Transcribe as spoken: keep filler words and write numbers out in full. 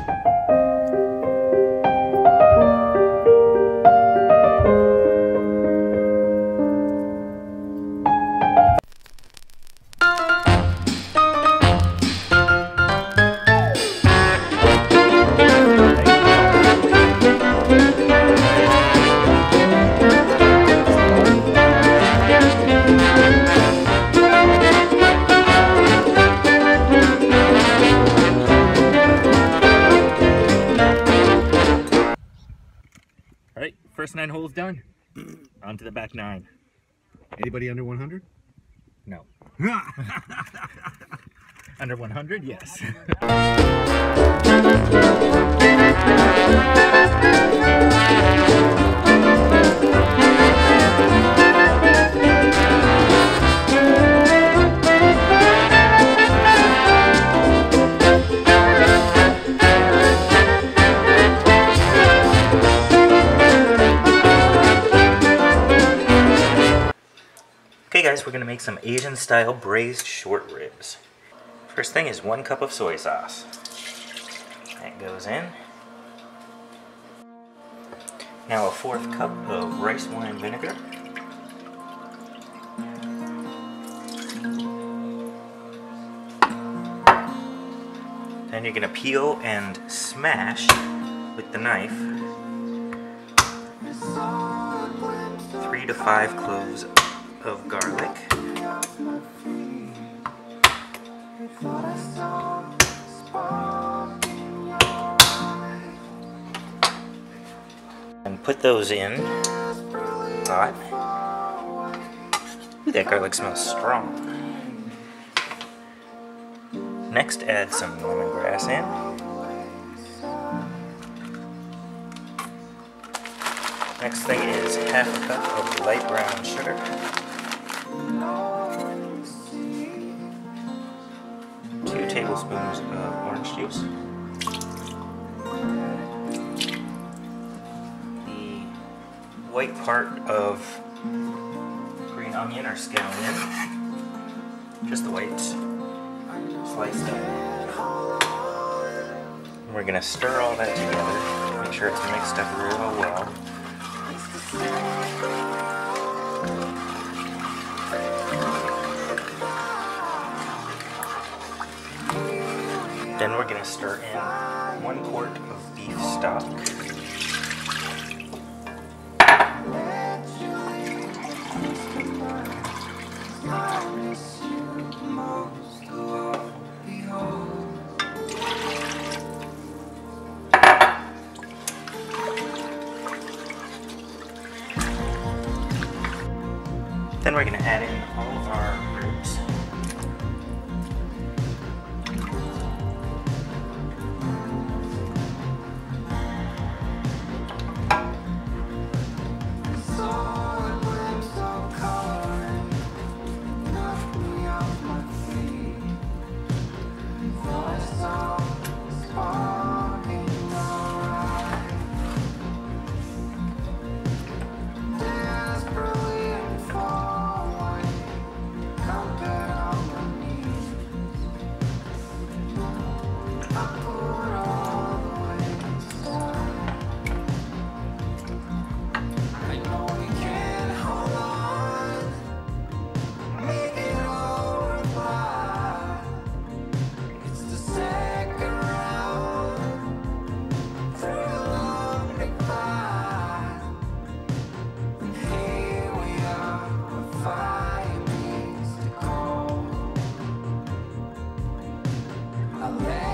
First nine holes done. On to the back nine. Anybody under one hundred? No. Under one hundred, yes. Okay guys, we're going to make some Asian style braised short ribs. First thing is one cup of soy sauce. That goes in. Now a fourth cup of rice wine vinegar. Then you're going to peel and smash with the knife three to five cloves of garlic, and put those in hot. Ooh, that garlic smells strong. Next, add some lemongrass in. Next thing is half a cup of light brown sugar. Two tablespoons of orange juice. The white part of green onion or scallion. Just the whites sliced up. And we're going to stir all that together. Make sure it's mixed up real well. Then we're going to stir in one quart of beef stock. Then we're going to add in all of our ribs. I